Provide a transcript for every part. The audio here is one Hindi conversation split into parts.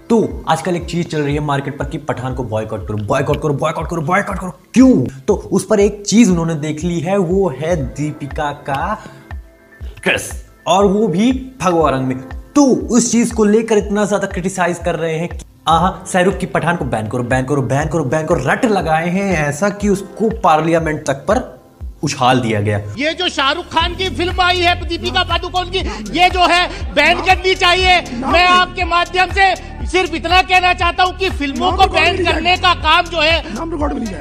तो आजकल एक चीज चल रही है मार्केट पर कि पठान को बॉयकॉट करो बॉयकॉट करो बॉयकॉट करो बॉयकॉट करो। क्यों? तो उस पर एक चीज उन्होंने देख ली है, वो है दीपिका का किस, और वो भी भगवा रंग में। तो उस चीज को लेकर इतना ज्यादा क्रिटिसाइज कर रहे हैं कि शाहरुख की पठान को बैन करो बैन करो बैन करो बैन करो, रट लगाए हैं ऐसा कि उसको पार्लियामेंट तक पर उछाल दिया गया। ये जो शाहरुख खान की फिल्म आई है दीपिका पादुकोण की, ये जो है बैन करनी चाहिए। मैं आपके माध्यम से सिर्फ इतना कहना चाहता हूं कि फिल्मों को बैन करने का काम जो है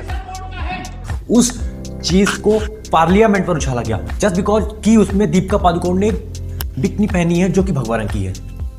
उस चीज को पार्लियामेंट पर उछाला गया जस्ट बिकॉज कि उसमें दीपिका पादुकोण ने बिकनी पहनी है जो कि भगवा रंग की है।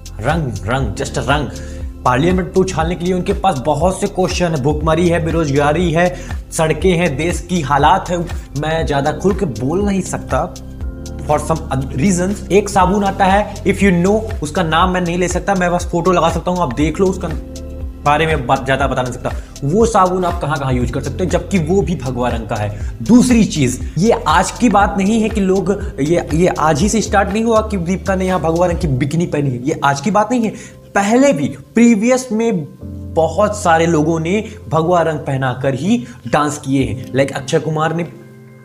रंग जस्ट रंग पार्लियामेंट पर उछालने के लिए उनके पास बहुत से क्वेश्चन है। भूखमरी है, बेरोजगारी है, सड़कें हैं, देश की हालात है। मैं ज्यादा खुल के बोल नहीं सकता फॉर सम रीजंस। एक साबुन आता है इफ यू नो, उसका नाम मैं नहीं ले सकता, मैं बस फोटो लगा सकता हूँ, आप देख लो, उसका बारे में ज्यादा बता नहीं सकता। वो साबुन आप कहाँ यूज कर सकते हो, जबकि वो भी भगवा रंग का है। दूसरी चीज, ये आज की बात नहीं है कि लोग ये आज ही से स्टार्ट नहीं हुआ कि दीपिका ने यहाँ भगवा रंग की बिकनी पहनी है, ये आज की बात नहीं है। पहले भी प्रीवियस में बहुत सारे लोगों ने भगवा रंग पहनाकर ही डांस किए हैं। लाइक अक्षय कुमार ने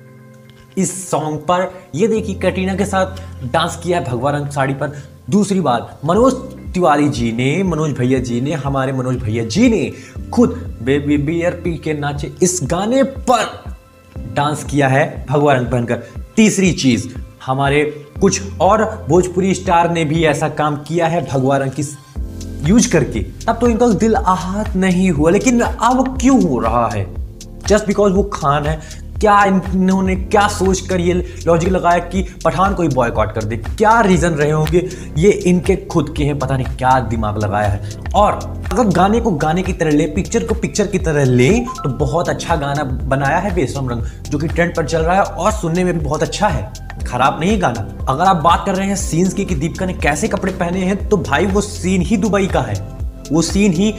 इस सॉन्ग पर, ये देखिए, कैटरीना के साथ डांस किया है भगवा रंग साड़ी पर। दूसरी बात, मनोज तिवारी जी ने, मनोज भैया जी ने, हमारे मनोज भैया जी ने खुद बेबी बियर पी के नाचे इस गाने पर डांस किया है भगवा रंग पहनकर। तीसरी चीज, हमारे कुछ और भोजपुरी स्टार ने भी ऐसा काम किया है भगवा रंग की यूज करके। तब तो इनका दिल आहत नहीं हुआ, लेकिन अब क्यों हो रहा है? जस्ट बिकॉज वो खान है। क्या इन्होंने क्या सोच कर ये लॉजिक लगाया कि पठान को ही बॉयकॉट कर दे? क्या रीजन रहे होंगे? ये इनके खुद के हैं, पता नहीं क्या दिमाग लगाया है। और अगर गाने को गाने की तरह ले, पिक्चर को पिक्चर की तरह ले, तो बहुत अच्छा गाना बनाया है बेसम रंग, जो कि ट्रेंड पर चल रहा है और सुनने में भी बहुत अच्छा है, खराब नहीं गाना। अगर आप बात कर रहे हैं सीन्स की कि दीपिका ने कैसे कपड़े पहने हैं, तो भाई वो सीन ही दुबई का है, वो सीन ही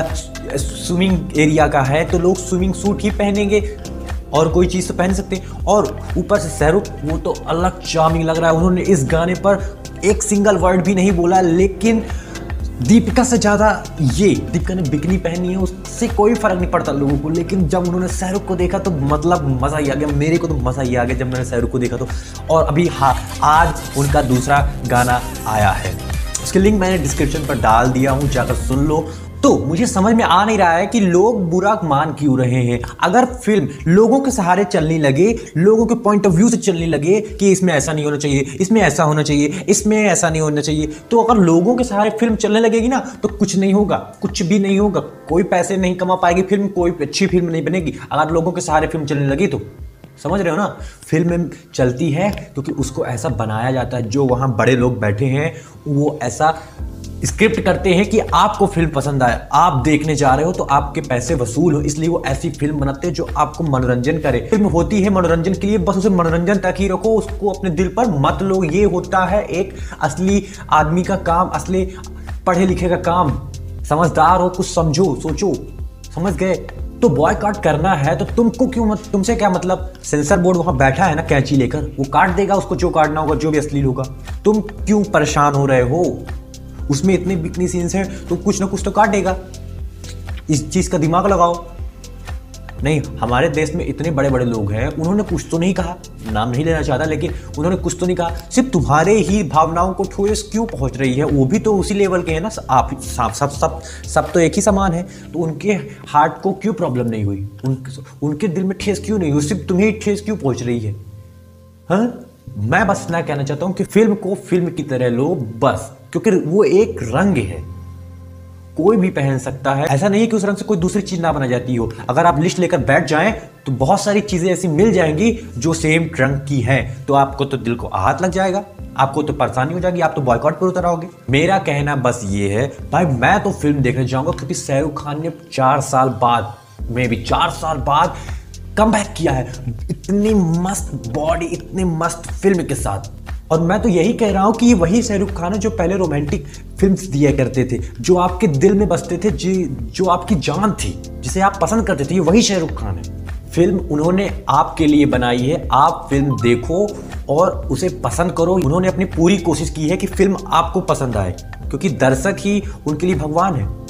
स्विमिंग एरिया का है, तो लोग स्विमिंग सूट ही पहनेंगे और कोई चीज़ तो पहन सकते हैं। और ऊपर से शाहरुख, वो तो अलग चार्मिंग लग रहा है। उन्होंने इस गाने पर एक सिंगल वर्ड भी नहीं बोला, लेकिन दीपिका से ज़्यादा ये दीपिका ने बिकनी पहनी है, उससे कोई फर्क नहीं पड़ता लोगों को। लेकिन जब उन्होंने शाहरुख को देखा तो मतलब मज़ा ही आ गया, मेरे को तो मज़ा ही आ गया जब मैंने शाहरुख को देखा तो। और अभी आज उनका दूसरा गाना आया है, उसकी लिंक मैंने डिस्क्रिप्शन पर डाल दिया हूँ, जाकर सुन लो। तो मुझे समझ में आ नहीं रहा है कि लोग बुरा मान क्यों रहे हैं। अगर फिल्म लोगों के सहारे चलने लगे, लोगों के पॉइंट ऑफ व्यू से चलने लगे कि इसमें ऐसा नहीं होना चाहिए, इसमें ऐसा होना चाहिए, इसमें ऐसा नहीं होना चाहिए, तो अगर लोगों के सहारे फिल्म चलने लगेगी ना, तो कुछ नहीं होगा, कुछ भी नहीं होगा। कोई पैसे नहीं कमा पाएगी फिल्म, कोई अच्छी फिल्म नहीं बनेगी। अगर लोगों के सहारे फिल्म चलने लगी तो समझ रहे हो ना, फिल्म चलती है क्योंकि उसको ऐसा बनाया जाता है, जो वहाँ बड़े लोग बैठे हैं वो ऐसा स्क्रिप्ट करते हैं कि आपको फिल्म पसंद आए, आप देखने जा रहे हो तो आपके पैसे वसूल हो, इसलिए वो ऐसी फिल्म बनाते हैं जो आपको मनोरंजन करे। फिल्म होती है मनोरंजन के लिए, बस उसे मनोरंजन तक ही रखो, उसको अपने दिल पर मत लो। ये होता है एक असली आदमी का काम, असली पढ़े लिखे का काम। समझदार हो, कुछ समझो, सोचो, समझ गए? तो बॉयकॉट करना है तो तुमको क्यों, तुमसे क्या मतलब? सेंसर बोर्ड वहां बैठा है ना कैंची लेकर, वो काट देगा उसको जो काटना होगा, जो भी अश्लील होगा। तुम क्यों परेशान हो रहे हो? उसमें इतने बिकनी सीन्स हैं तो कुछ ना कुछ तो काटेगा। इस चीज का दिमाग लगाओ। नहीं, हमारे देश में इतने बड़े बड़े लोग हैं, उन्होंने कुछ तो नहीं कहा, नाम नहीं लेना चाहता, लेकिन उन्होंने कुछ तो नहीं कहा। सिर्फ तुम्हारे ही भावनाओं को ठोस क्यों पहुंच रही है? वो भी तो उसी लेवल के हैं ना, आप सब तो एक ही समान है, तो उनके हार्ट को क्यों प्रॉब्लम नहीं हुई? उनके दिल में ठेस क्यों नहीं हुई? सिर्फ तुम्हें ठेस क्यों पहुंच रही है? हाँ, मैं बस इतना कहना चाहता हूं कि फिल्म को फिल्म की तरह लो बस, क्योंकि वो एक रंग है, कोई भी पहन सकता है। ऐसा नहीं है कि उस रंग से कोई दूसरी चीज ना बना जाती हो। अगर आप लिस्ट लेकर बैठ जाएं तो बहुत सारी चीजें ऐसी मिल जाएंगी जो सेम रंग की हैं, तो आपको तो दिल को आहत लग जाएगा, आपको तो परेशानी हो जाएगी, आप तो बॉयकॉट पर उतर आओगे। मेरा कहना बस ये है भाई, मैं तो फिल्म देखने जाऊंगा क्योंकि शाहरुख खान ने 4 साल बाद, मे भी 4 साल बाद कमबैक किया है, इतनी मस्त बॉडी, इतनी मस्त फिल्म के साथ। और मैं तो यही कह रहा हूं कि ये वही शाहरुख खान है जो पहले रोमांटिक फिल्म्स दिया करते थे, जो आपके दिल में बसते थे, जो आपकी जान थी, जिसे आप पसंद करते थे, ये वही शाहरुख खान है। फिल्म उन्होंने आपके लिए बनाई है, आप फिल्म देखो और उसे पसंद करो। उन्होंने अपनी पूरी कोशिश की है कि फिल्म आपको पसंद आए, क्योंकि दर्शक ही उनके लिए भगवान है।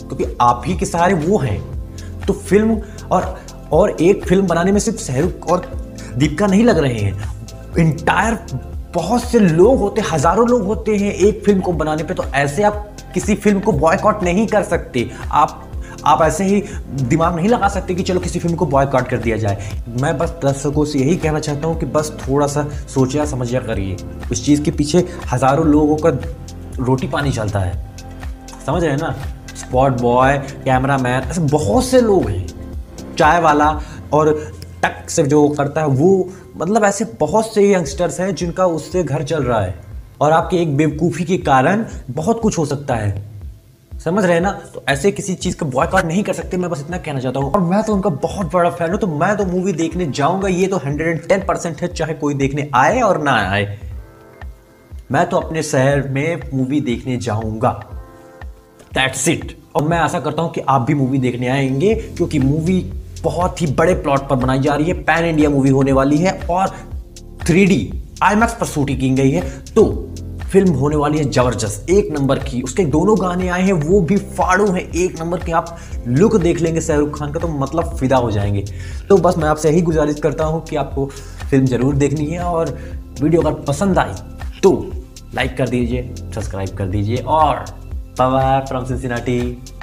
क्योंकि आप ही के सहारे वो हैं। तो फिल्म और एक फिल्म बनाने में सिर्फ शाहरुख और दीपिका नहीं लग रहे हैं, इंटायर बहुत से लोग होते, हजारों लोग होते हैं एक फिल्म को बनाने पे। तो ऐसे आप किसी फिल्म को बॉयकॉट नहीं कर सकते। आप ऐसे ही दिमाग नहीं लगा सकते कि चलो किसी फिल्म को बॉयकॉट कर दिया जाए। मैं बस दर्शकों से यही कहना चाहता हूँ कि बस थोड़ा सा सोचिया समझिया करिए। उस चीज़ के पीछे हजारों लोगों का रोटी पानी चलता है, समझ रहे हैं ना। स्पॉट बॉय, कैमरामैन, ऐसे बहुत से लोग हैं, चाय वाला और टक से जो करता है वो, मतलब ऐसे बहुत से यंगस्टर्स हैं जिनका उससे घर चल रहा है। और आपके एक बेवकूफ़ी के कारण बहुत कुछ हो सकता है, समझ रहे हैं ना। तो ऐसे किसी चीज़ का बॉयकॉट नहीं कर सकते, मैं बस इतना कहना चाहता हूँ। और मैं तो उनका बहुत बड़ा फैन हूँ, तो मैं तो मूवी देखने जाऊँगा, ये तो 110% है, चाहे कोई देखने आए और ना आए। मैं तो अपने शहर में मूवी देखने जाऊँगा, दैट्स इट। और मैं आशा करता हूँ कि आप भी मूवी देखने आएंगे, क्योंकि मूवी बहुत ही बड़े प्लॉट पर बनाई जा रही है, पैन इंडिया मूवी होने वाली है और 3D IMAX पर शूटिंग की गई है। तो फिल्म होने वाली है जबरदस्त, एक नंबर की। उसके दोनों गाने आए हैं, वो भी फाड़ू हैं, एक नंबर के। आप लुक देख लेंगे शाहरुख खान का तो मतलब फिदा हो जाएंगे। तो बस मैं आपसे यही गुजारिश करता हूँ कि आपको फिल्म जरूर देखनी है, और वीडियो अगर पसंद आई तो लाइक कर दीजिए, सब्सक्राइब कर दीजिए, और बाय बाय फ्रॉम सिंसिनाटी।